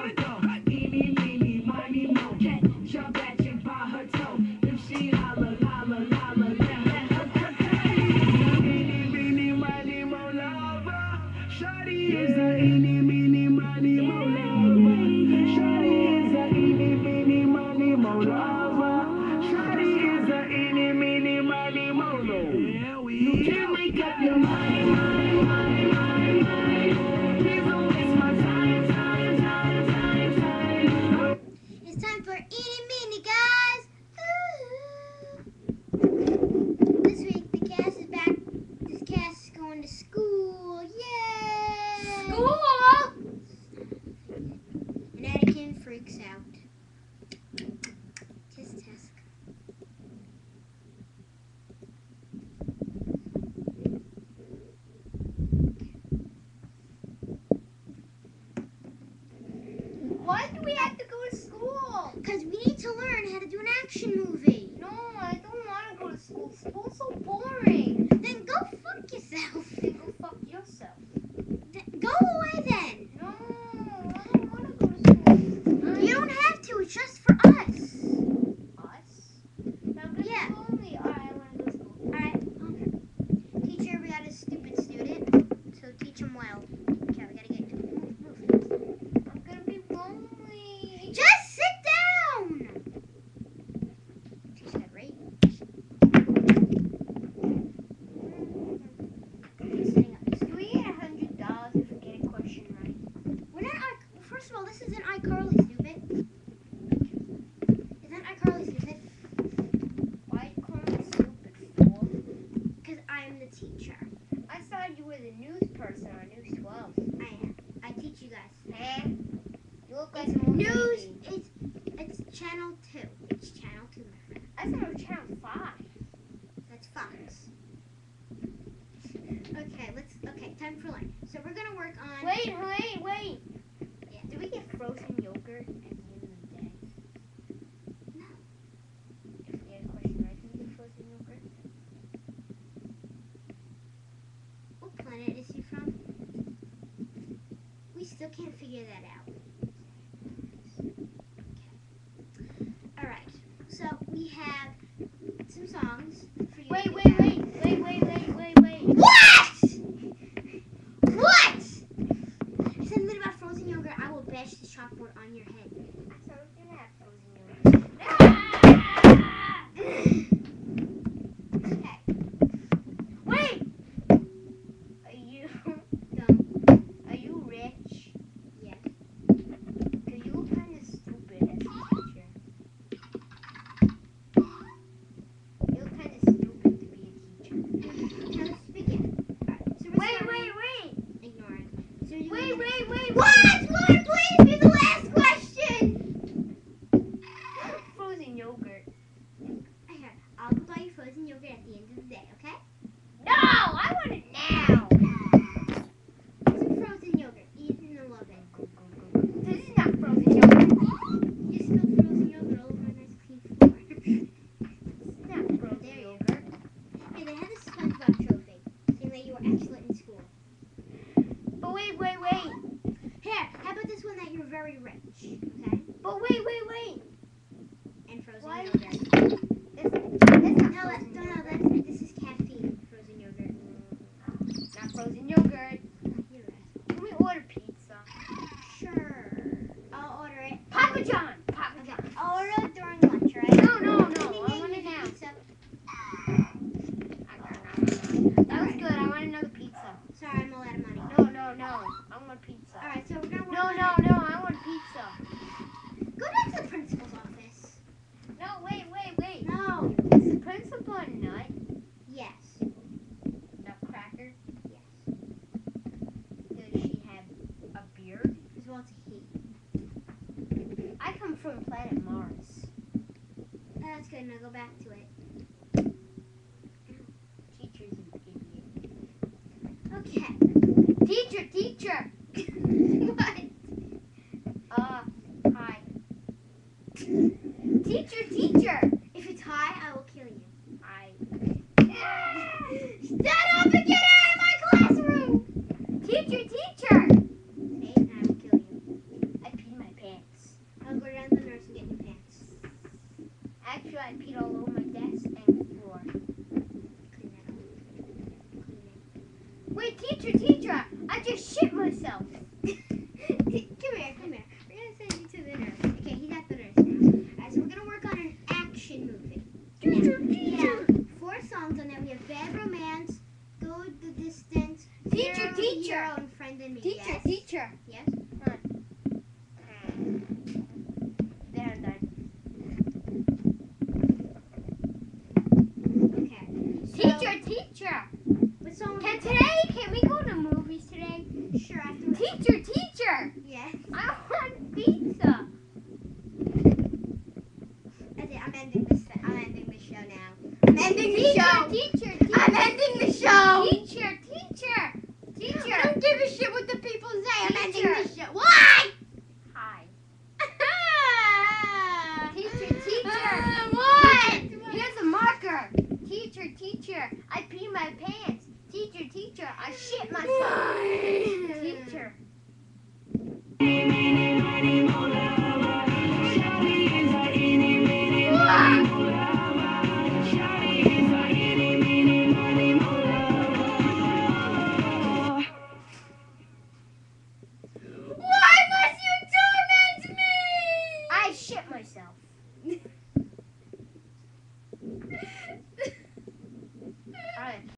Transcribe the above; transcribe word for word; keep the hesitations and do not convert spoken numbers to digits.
her go. Eeny, meeny, miny, mo. Can't jump that chick by her toe. If she holler, holler, holler, then let her go. Eeny, meeny, miny, mo lover. Shawty is a eeny, meeny, miny, mo lover. Shawty is a eeny, meeny, miny, mo lover. Shawty is a eeny, meeny, miny, mo lover. You can't make up your mind, mind, mind, mind, mind. Please don't waste my time, time, time, time, time. It's time for Eeny Meeny, guys. Ooh. This week the cast is back. This cast is going to school. Yay! School? And Anakin freaks out. Tisk tisk. Why do we have to go to school? Because we need to learn how to do an action movie. No, I don't want to go to school. School's so boring. Then go fuck yourself. Then go fuck yourself. Th- Go away then. No, I don't want to go to school. You don't have to. It's just for us. Us? I'm gonna Yeah. go lonely. Alright, I want to go to school. All right. Okay. Teacher, we got a stupid student, so teach him well. Okay, we gotta get move, move. I'm gonna be lonely. Just sit down. Teach that right. Sitting up. Do we get a hundred dollars if we get a question right? We're not. I- First of all, this isn't iCarly, stupid. Isn't iCarly stupid? Why you call me stupid for? Because I'm the teacher. I thought you were the news person on News twelve. I am. I teach you guys. Huh? You look like It's an old news. lady. It's it's channel two. It's channel two, my friend. I thought it was channel five. That's Fox. Okay, let's. Okay, time for lunch. So we're gonna work on. Wait, wait, wait. Yeah. Do we get frozen yogurt at the end of the day? No. If we get a question right, do we get frozen yogurt? What planet is he from? We still can't figure that out. Okay. All right. So we have some songs for you. Wait, to wait, have. wait, wait, wait, wait, wait, wait. What? What? Say something about frozen yogurt. I will bash the chalkboard on your head. I thought we were gonna have frozen yogurt. Ah! Okay. Wait! Are you Don't. are you rich? Yes. Cause you look kinda stupid as a teacher. You look kinda stupid to be a teacher. Now let's begin. All right. So we're Wait, starting- wait, wait! Ignore it. So you Wait, wait, wait! What? Lord, please be the last question. Frozen yogurt. Okay, I'll buy you frozen yogurt at the end of the day, okay? No! I want it now! Some frozen yogurt. Eat it in the oven. This is not frozen yogurt. You spilled frozen yogurt all over my nice clean floor. It's not frozen There you yogurt. Hey, they had a SpongeBob trophy saying that you were excellent in school. But wait, wait, wait. Here, how about this one that you're very rich, okay? But wait, wait, wait. And frozen Why- yogurt. That's, that's not No, frozen that's, no, no, yogurt. that's, this is caffeine frozen yogurt. Not frozen yogurt. You're right. Can we order pizza? Sure. I'll order it. Papa John. Papa Okay, John. I'll order it during lunch, right? No, no, no. Ding, I ding, want it ding, now. pizza. That was good. I want another pizza. Sorry, I'm all out of money. No, no, no. I want pizza. Alright, so we're gonna work No, on no, it. no. I want pizza. Go down to the principal's office. No, wait, wait, wait. No. Is the principal a nut? Yes. Nutcracker? Yes. Does she have a beard? As well as a he. I come from planet Mars. That's good. Now go back to it. Teacher's an idiot. Okay. Teacher, teacher. What? Uh, hi. Teacher, teacher. If it's high, I will kill you. I. Stand up and get out of my classroom! Teacher, teacher. Say it and I will kill you. I peed my I peed all over my desk and floor. Clean that up. Clean Wait, teacher, teacher, I just shit myself. it. Come here, come here. We're gonna send you to the nurse. Okay, he's at the nurse now. Alright, so we're gonna work on an action movie. Teacher, We teacher. have four songs on there. We have Bad Romance, Go the Distance, Teacher, Hero, teacher. Hero, and Friend in Me. Teacher, Yes. teacher. Yes. There, I'm done. Okay. So, Teacher, teacher. what song? Can today, can we go to movies today? Sure, after. Teacher, teacher. Yes. I want pizza. That's it. I'm ending this. I'm ending the show now. I'm ending the Teacher, show. teacher, teacher. I'm ending the show. Teacher, teacher. Teacher. I don't give a shit what the people say. I'm ending Teacher. the show. Why? Hi. Ah. Teacher, teacher. Ah, what? Here's a marker. Teacher, teacher. I pee my pants. Teacher, teacher. I shit myself.